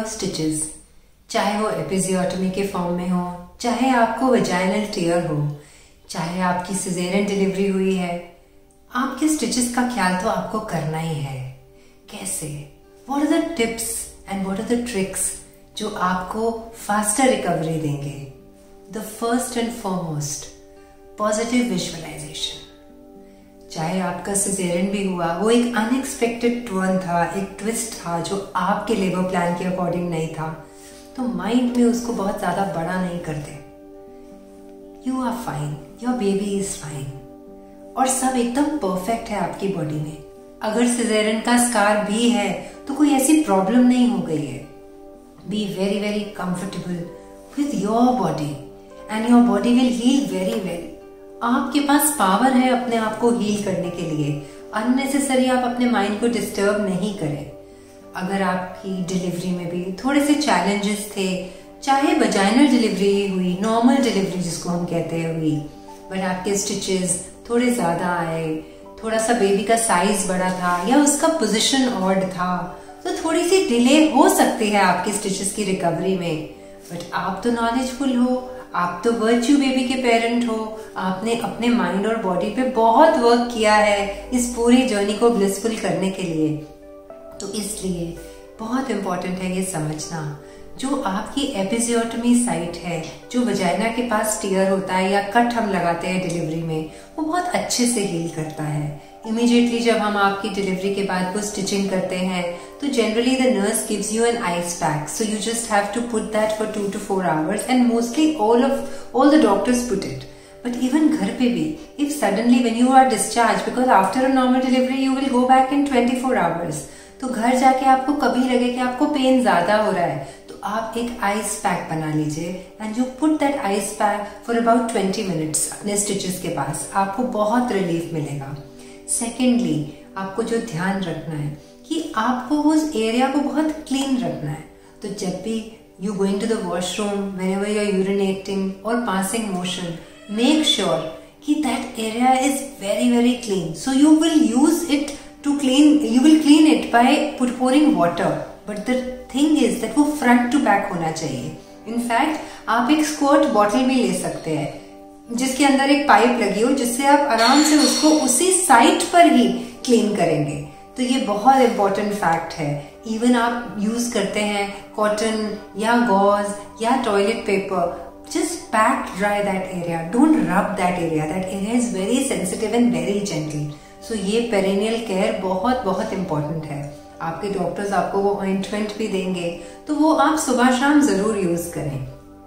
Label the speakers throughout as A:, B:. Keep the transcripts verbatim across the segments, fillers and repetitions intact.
A: Stitches, चाहे वो episiotomy के फॉर्म में हो, चाहे आपको वजाइनल टियर हो, चाहे आपकी सिजेरियन डिलीवरी हुई है, आपके स्टिचेस का ख्याल तो आपको करना ही है। कैसे? What are the tips and what are the tricks जो आपको फास्टर रिकवरी देंगे? The first and foremost, positive visualisation. चाहे आपका सिजेरियन भी हुआ, वो एक अनएक्सपेक्टेड टर्न था, एक ट्विस्ट था जो आपके लेबर प्लान के अकॉर्डिंग नहीं था, तो माइंड में उसको बहुत ज्यादा बड़ा नहीं करते। You are fine, your baby is fine, और सब एकदम परफेक्ट है आपकी बॉडी में। अगर सिजेरियन का स्कार भी है तो कोई ऐसी प्रॉब्लम नहीं हो गई है। Be very very comfortable with your body and your body will heal very well. आपके पास पावर है अपने आप को हील करने के लिए। अननेसेसरी आप अपने माइंड को डिस्टर्ब नहीं करें। अगर आपकी डिलीवरी में भी थोड़े से चैलेंजेस थे, चाहे वजाइनल डिलीवरी हुई, नॉर्मल डिलीवरी जिसको हम कहते हैं हुई, बट आपके स्टिचेस थोड़े ज्यादा आए, थोड़ा सा बेबी का साइज बड़ा था या उसका पोजीशन ऑड था, तो थोड़ी सी डिले हो सकती है आपके स्टिचेस की रिकवरी में। बट आप तो नॉलेजफुल हो, आप तो वर्च्यू बेबी के पेरेंट हो, आपने अपने माइंड और बॉडी पे बहुत वर्क किया है इस पूरी जर्नी को ब्लिसफुल करने के लिए। तो इसलिए बहुत इंपॉर्टेंट है ये समझना, जो आपकी एपिजियोटमी साइट है, जो वजाइना के पास टियर होता है या कट हम लगाते हैं डिलीवरी में, वो बहुत अच्छे से हील करता है। इमीडिएटली जब हम आपकी डिलीवरी के बाद वो स्टिचिंग करते हैं तो generally the nurse gives you an ice pack, so you just have to put that for two two four hours and mostly all of all the doctors put it. But even घर पे भी, if suddenly when you are discharge, because after a normal delivery you will go back in twenty four hours, तो घर जाके आपको कभी लगे कि आपको पेन ज्यादा हो रहा है तो आप एक आइस पैक बना लीजिए and you put that ice pack for about twenty minutes अपने स्टिचेस के पास, आपको बहुत रिलीफ मिलेगा। सेकेंडली, आपको जो ध्यान रखना है कि आपको उस एरिया को बहुत क्लीन रखना है। तो जब भी you going to the washroom, whenever you are urinating और पासिंग मोशन, मेक श्योर कि that area is very very clean. So you will use it to clean, you will clean it by put pouring water, but the thing is that वो front to back होना चाहिए। In fact आप एक squirt bottle भी ले सकते हैं जिसके अंदर एक पाइप लगी हो, जिससे आप आराम से उसको उसी साइट पर ही क्लीन करेंगे। तो ये बहुत इंपॉर्टेंट फैक्ट है। इवन आप यूज करते हैं कॉटन या गॉज या toilet paper, just pack dry that area, don't rub that area, that area is very sensitive and very gentle. So ये पेरिनियल केयर बहुत बहुत इंपॉर्टेंट है। आपके डॉक्टर्स आपको वो ऑइंटमेंट भी देंगे तो वो आप सुबह शाम जरूर यूज करें।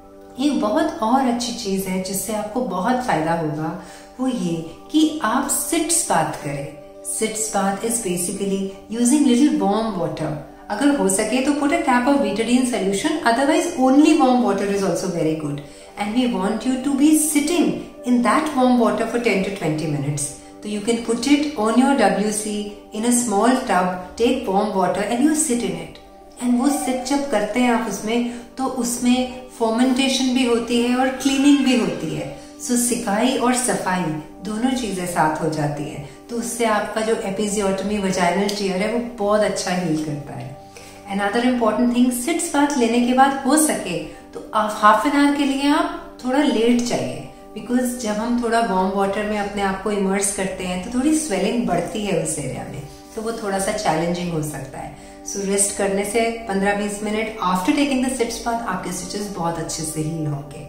A: एक बहुत और अच्छी चीज है जिससे आपको बहुत फायदा होगा, वो ये कि आप सिट्स बाथ करें। Sitz bath is basically using little warm water. अगर हो सके तो put a cap of betadine solution, otherwise only warm water is also very good. And we want you to be sitting in that warm water for ten to twenty minutes. So you can put it on your W C in a small tub, take warm water and you sit in it. And वो sit जब करते हैं आप उसमें, तो उसमें fermentation भी होती है और क्लीनिंग भी होती है। सो सिकाई और सफाई दोनों चीजें साथ हो जाती है, तो उससे आपका जो एपिजियोटमी वजाइनल टियर है वो बहुत अच्छा हील करता है। Another important thing, sitz bath लेने के बाद हो सके तो हाफ एन आवर के लिए आप थोड़ा लेट चाहिए, बिकॉज जब हम थोड़ा वार्म वाटर में अपने आप को इमर्स करते हैं तो थोड़ी स्वेलिंग बढ़ती है उस एरिया में, तो वो थोड़ा सा चैलेंजिंग हो सकता है। सो so, रेस्ट करने से पंद्रह बीस minute after taking the sitz bath आपके स्टिचेस बहुत अच्छे से हील होंगे।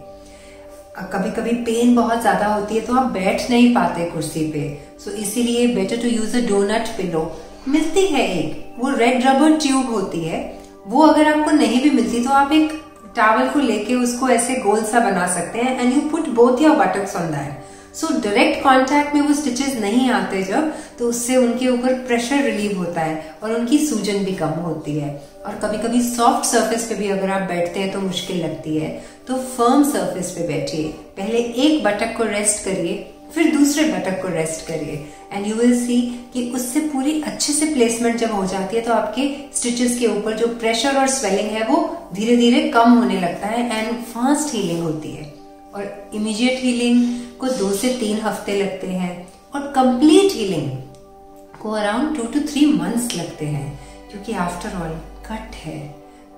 A: कभी कभी पेन बहुत ज्यादा होती है तो आप बैठ नहीं पाते कुर्सी पे, सो so, इसीलिए better to use a donut pillow. मिलती है एक, वो रेड रबर ट्यूब होती है, वो अगर आपको नहीं भी मिलती तो आप एक टॉवल को लेके उसको ऐसे गोल सा बना सकते हैं and you put both your buttocks on that. So direct contact में वो स्टिचेस नहीं आते जब, तो उससे उनके ऊपर प्रेशर रिलीव होता है और उनकी सूजन भी कम होती है। और कभी कभी सॉफ्ट सरफेस पे भी अगर आप बैठते हैं तो मुश्किल लगती है, तो फर्म सरफेस पे बैठिए। पहले एक बटक को रेस्ट करिए, फिर दूसरे बटक को रेस्ट करिए एंड यू विल सी कि उससे पूरी अच्छे से प्लेसमेंट जब हो जाती है तो आपके स्टिचेस के ऊपर जो प्रेशर और स्वेलिंग है वो धीरे धीरे कम होने लगता है एंड फास्ट हीलिंग होती है। और इमीडिएट हीलिंग को दो से तीन हफ्ते लगते हैं और कंप्लीट हीलिंग को around two to three months लगते हैं, क्योंकि आफ्टर ऑल कट है,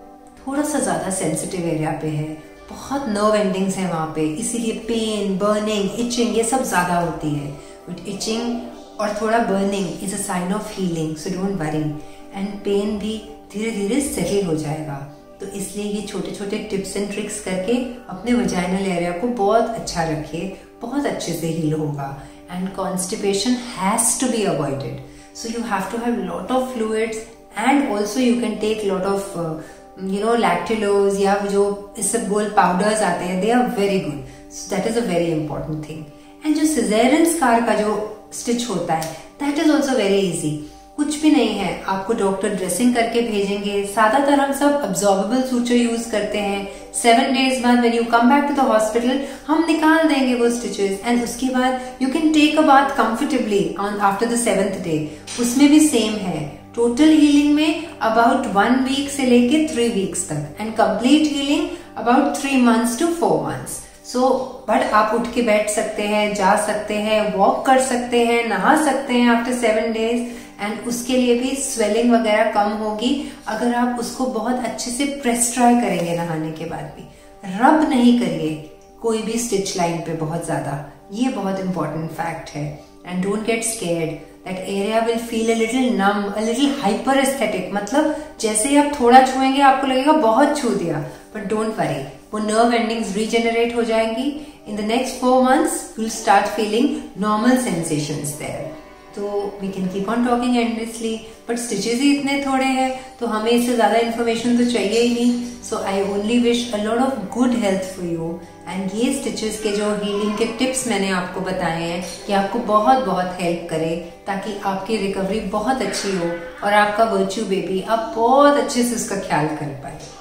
A: थोड़ा सा ज्यादा सेंसिटिव एरिया पे है, बहुत नर्व एंडिंग्स है वहां पे, इसीलिए पेन, बर्निंग, इचिंग ये सब ज्यादा होती है। बट इचिंग और थोड़ा burning is a sign of healing, so don't worry. And pain भी धीरे धीरे सेटल हो जाएगा। तो इसलिए ये छोटे छोटे टिप्स एंड ट्रिक्स करके अपने वजाइनल एरिया को बहुत अच्छा रखिए, बहुत अच्छे से हील होगा। And constipation has to be avoided, so you have to have lot of fluids and also you can take lot of you know lactulose या जो इसबगोल पाउडर्स आते हैं, they are very good, so that is a very important thing. And जो caesarean scar का जो stitch होता है, that is also very easy. कुछ भी नहीं है, आपको डॉक्टर ड्रेसिंग करके भेजेंगे। ज्यादातर हम सब अब्जॉर्बेबल सूचर यूज करते हैं। सेवन डेज बाद when you come back to the hospital हम निकाल देंगे वो स्टिचेस एंड उसके बाद you can take a bath comfortably on after the seventh day. उसमें भी सेम है, टोटल हीलिंग में अबाउट वन वीक से लेके थ्री वीक्स तक and complete healing about three months to four months. So but आप उठ के बैठ सकते हैं, जा सकते हैं, वॉक कर सकते हैं, नहा सकते हैं आफ्टर सेवन डेज। एंड उसके लिए भी स्वेलिंग वगैरह कम होगी अगर आप उसको बहुत अच्छे से प्रेस ट्राई करेंगे। नहाने के बाद भी रब नहीं करिए कोई भी स्टिच लाइन पे बहुत ज्यादा, ये बहुत इंपॉर्टेंट फैक्ट है। And don't get scared, that area will feel a little numb, a little hyperaesthetic, मतलब जैसे ही आप थोड़ा छुएंगे आपको लगेगा बहुत छू दिया, बट डोंट वरी, वो नर्व एंडिंग्स रीजेनरेट हो जाएंगी। In the next four months you will start feeling normal sensations there. तो we can keep on talking endlessly, but stitches ही इतने थोड़े हैं तो हमें इससे ज्यादा इन्फॉर्मेशन तो चाहिए ही नहीं। So I only wish a lot of good health for you. And ये स्टिचेस के जो हीलिंग के टिप्स मैंने आपको बताए हैं कि आपको बहुत बहुत हेल्प करे ताकि आपकी रिकवरी बहुत अच्छी हो और आपका वर्च्यू बेबी आप बहुत अच्छे से उसका ख्याल कर पाए।